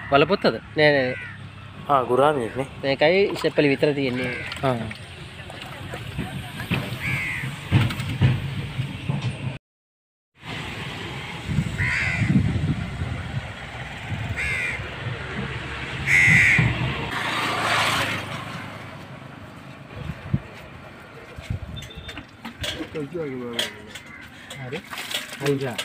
බලපොත්තද? නෑ නෑ. ගුරාමියෙක් නේ. මේකයි ඉස්සෙල්පලි විතර තියෙන්නේ. හරි. හරිජා.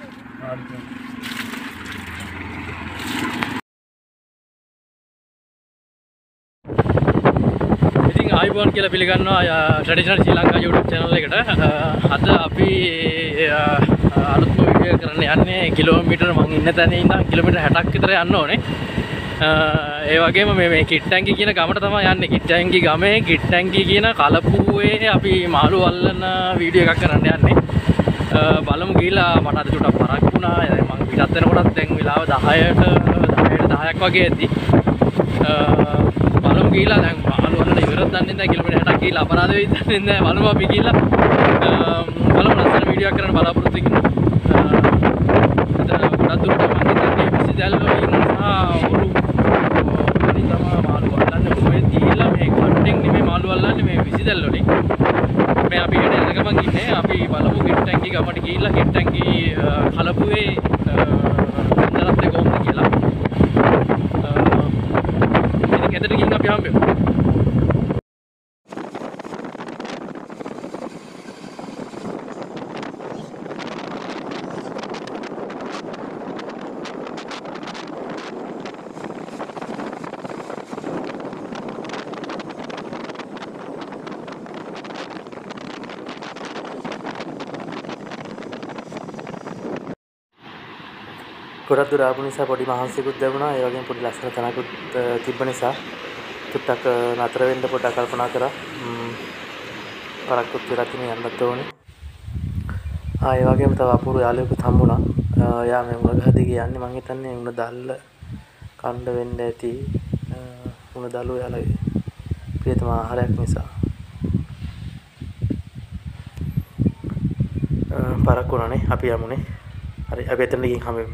ඉතින් ආයිබෝන් කියලා පිළිගන්නවා traditional Sri Lanka YouTube channel එකට. අද අපි අලුත්ම වීඩියෝ කරන්න යන්නේ කිලෝමීටර මං ඉන්න තැන ඉඳන් කිලෝමීටර 60ක් විතර යන්න ඕනේ. ඒ වගේම මේ කිට්ටැංගි කියන ගමට තමයි යන්නේ. කිට්ටැංගි ගමේ කිට්ටැංගි කියන කලපුවේ අපි මාළු අල්ලන වීඩියෝ එකක් කරන්න යන්නේ. බලමු ගිහලා මට අද චුට්ටක් පරක් වුණා. මං පිටත් වෙනකොටත් දැන් වෙලාව 10ක් වගේ ඇද්දි. බලමු ගිහලා දැන් මාළු අල්ලන ඉවරක් දන්නේ නැහැ. කිලෝමීටර 60ක් ගිහලා අපරාධ වෙයිද දන්නේ නැහැ. බලමු අපි ගිහලා බලමු ලස්සන වීඩියෝ එකක් කරන්න බලාපොරොත්තු වෙනවා. ගොඩක් දුරට මං හිතන්නේ විසිදැල් වලින් සහ ඔරු වලින් තමයි මාළු අල්ලන්නේ. ඔය දීලා මේ කට්ටෙන් නෙමෙයි මාළු අල්ලන්නේ මේ විසිදැල් වලින්. මේ අපි හෙට යන ගමන් ඉන්නේ. අපි බලමු කිට්ටැංගි ගමට ගිහිල්ලා කිට්ටැංගි කලපුවේ සුන්දරත්වය කොහොමද කියලා. ඉතින් ගෙදර ගිහින් අපි හම්බෙමු. ගොඩක් දුර ආපු නිසා පොඩි මහන්සියකුත් ලැබුණා. ඒ වගේම පොඩි ලස්සන තැනකුත් තිබ්බ නිසා චුට්ටක් නතර වෙන්න පොඩ්ඩක් කල්පනා කරා. පරක්කුත් වෙලා තියෙන යන්නත් ඕනේ. ඒ වගේම තව අපූර්ව යාළුවෙකුත් හම්බුණා. යා මේ මුණ ගහ දිගේ යන්නේ. මං හිතන්නේ උණ දැල්ල කණ්ඩ වෙන්න ඇති. උණ දළුව යාළුවේ ප්‍රියතම ආහාරයක් නිසා. පරක් වුණානේ. අපි යමුනේ. හරි අපි එතන ගිහින් හම්බෙමු.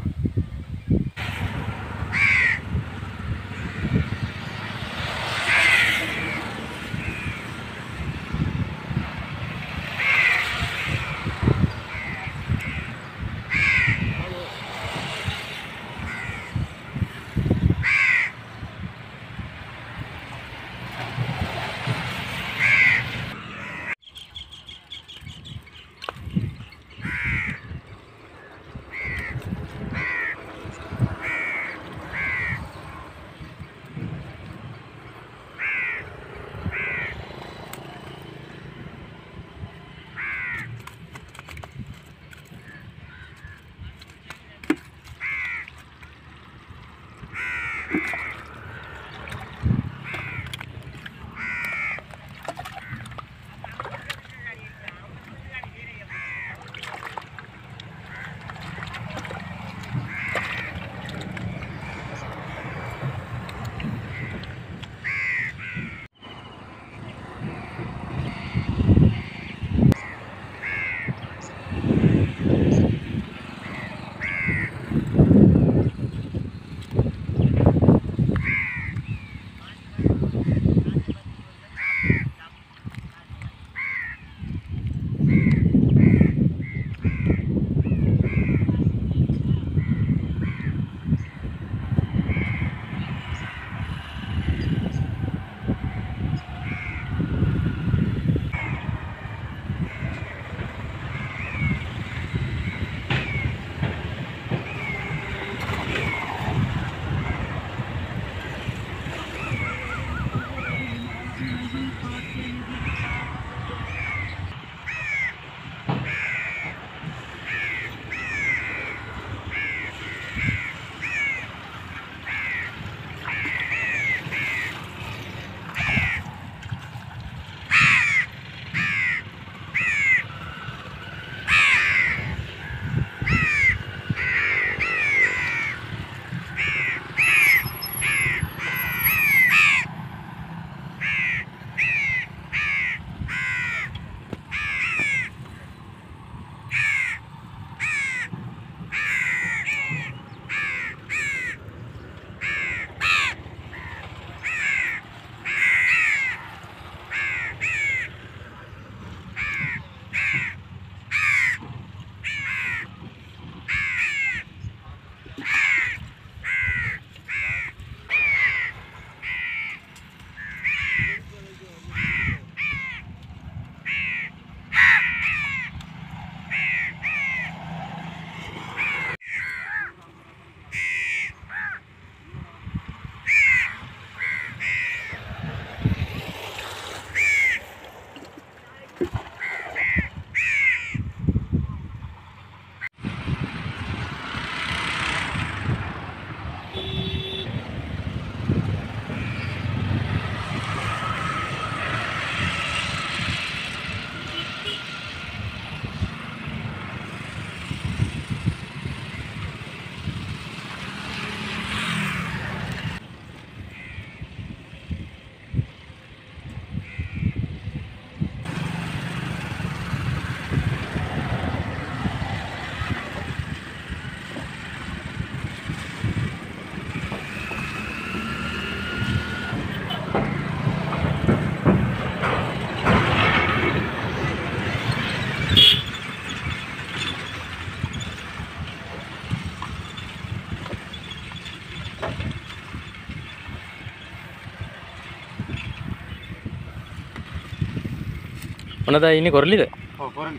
මොනවද ඉන්නේ කොරලිද? ඔව් කොරලි.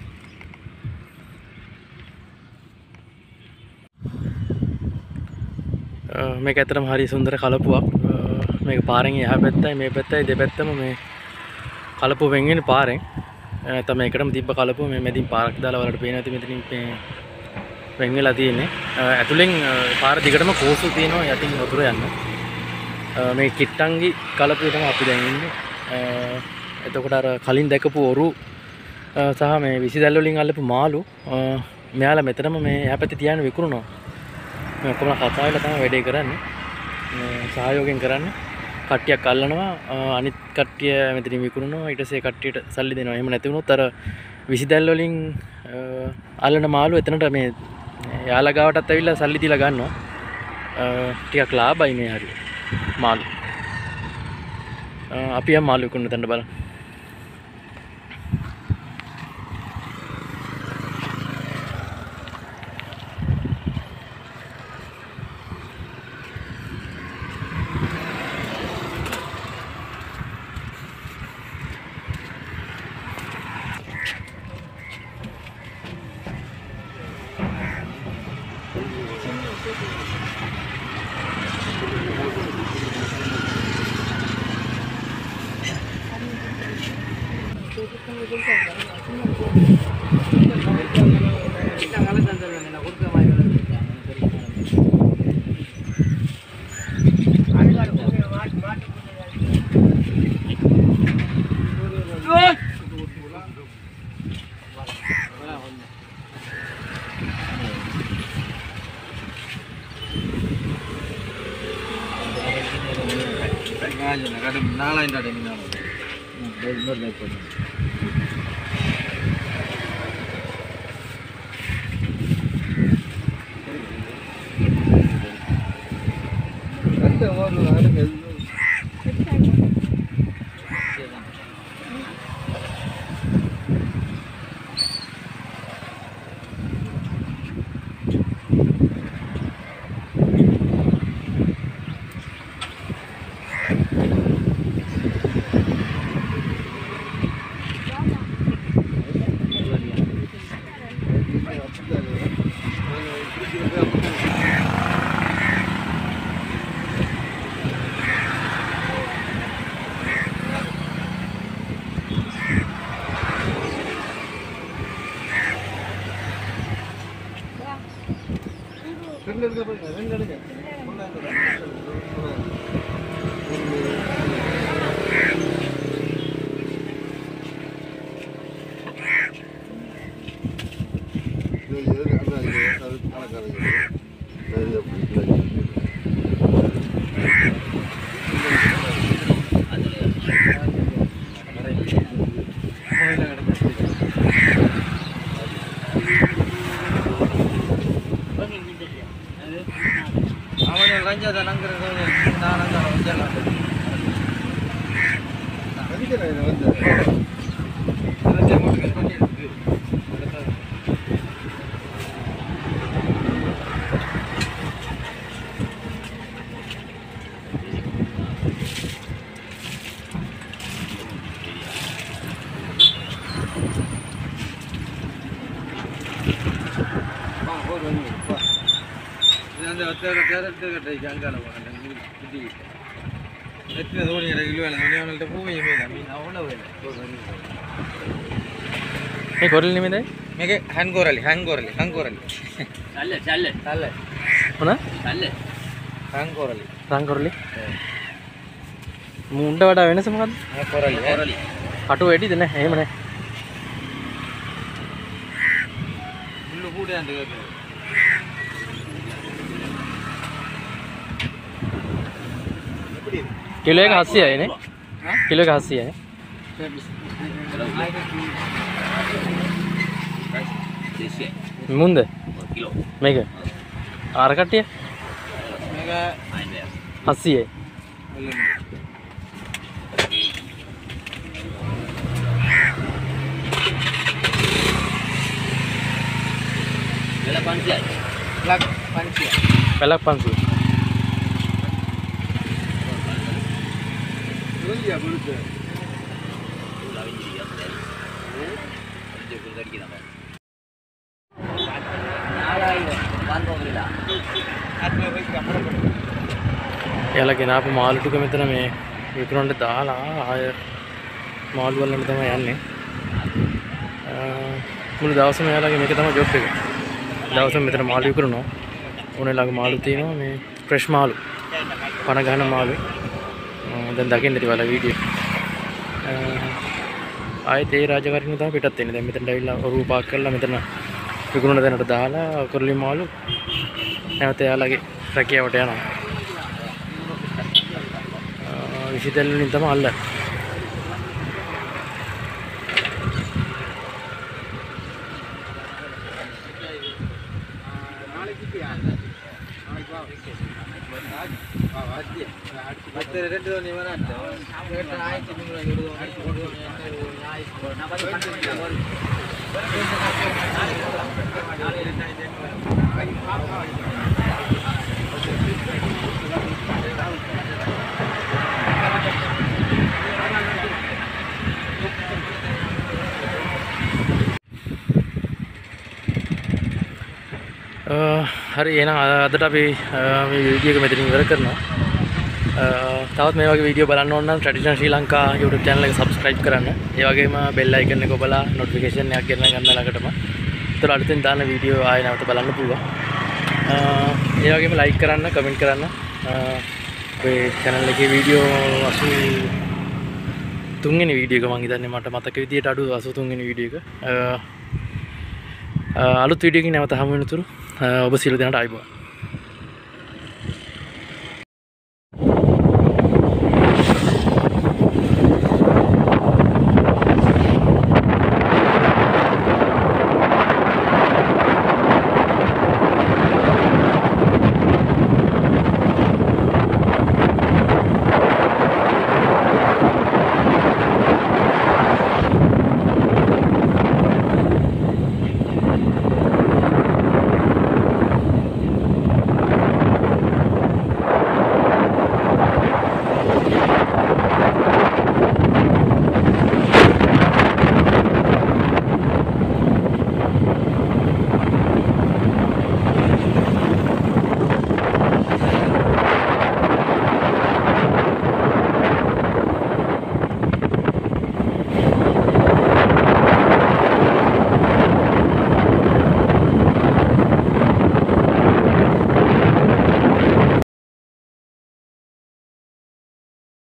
මේක ඇත්තටම හරි සුන්දර කලපුවක්. මේක පාරෙන් එහා පැත්තයි මේ පැත්තයි දෙපැත්තම මේ කලපුව වෙන් වෙන පාරෙන්. නැත්නම් මේකටම තිබ්බ කලපුව මේ මැදින් පාරක් දාලා වලට පේනවා. ඉතින් මෙතනින් මේ වෙන් වෙලා තියෙන්නේ. ඇතුලෙන් පාර දිගටම කෝසු තියෙනවා යටින් වතුර යන්න. මේ කිට්ටංගි කලපුවේ තමයි අපි දැන් ඉන්නේ. එතකොට අර කලින් දැකපු ඔරු සහ මේ විසිදැල් වලින් අල්ලපු මාළු මෙයාලා මෙතනම මේ එහා පැත්තේ තියාගෙන විකුණනවා. මේ ඔක්කොම කතා වෙලා තමයි වැඩේ කරන්නේ. මේ සහයෝගයෙන් කරන්නේ. කට්ටියක් අල්ලනවා අනිත් කට්ටිය මෙතනින් විකුණනවා ඊට පස්සේ කට්ටියට සල්ලි දෙනවා. එහෙම නැති වුණොත් අර විසිදැල් වලින් අල්ලන මාළු එතනට මේ යාලා ගාවටත් ඇවිල්ලා සල්ලි දීලා ගන්නවා. ටිකක් ලාභයි මේ හරිය. මාළු. අපි යම් මාළු විකුණන තැනට බලන්න. මේ කොරලි නෙමෙයිද? මේක හන් කොරලි. සල්ල. මොන? හන් කොරලි. රන් කොරලි. මුණ්ඩ වඩා වෙනස මොකද්ද? කොරලි. කටු වැඩිද නැහැ? එහෙම නැහැ. මුළු කූඩයන් දෙක. किलो एक 80 है किलो एक 80 है मुंदे मेघ आर कट्टी है 80 है pelak panci එයාලා ගෙනාපු මාළු ටික මෙතන මේ විකුණන්න දාලා ආය මාළු වලට තමයි යන්නේ. මුළු දවසම එයාලගේ මේක තමයි ජොබ් එක. දවසම මෙතන මාළු විකුණනවා. ඕනෙලාගේ මාළු තියෙනවා මේ ෆ්‍රෙෂ් මාළු. පණ ගන්න මාළු. දැන් දකින්න ඉතින් ඔයාලා වීඩියෝ. ආයෙත් ඒ රාජකාරියම තමයි පිටත් වෙන්නේ. දැන් මෙතනට ඇවිල්ලා ඔරුව පාක් කරලා මෙතන විකුණන තැනට දාලා කරලි මාළු නැවත එයාලගේ රැකියාවට යනවා. විසිතෙල් වලින් තමයි අල්ලන්නේ. හරි එහෙනම් අදට අපි මේ වීඩියෝ එක මෙතනින් ඉවර කරනවා. තවත් මේ වගේ වීඩියෝ බලන්න ඕන නම් traditional Sri Lanka YouTube channel එක subscribe කරන්න. ඒ වගේම bell icon එක ඔබලා notification එකක් ගෙනන ගන්න ළඟටම. ඒතර අලුතෙන් දාන වීඩියෝ ආයෙ නැවත බලන්න පුළුවන්. ඒ වගේම like කරන්න, comment කරන්න. අපේ channel එකේ වීඩියෝ 83 වෙනි වීඩියෝ එක මම හිතන්නේ මට මතක විදියට අඩු 83 වෙනි වීඩියෝ එක. අලුත් වීඩියෝ එකකින් නැවත හමු වෙනතුරු ඔබ සියලු දෙනාට ආයුබෝවන්.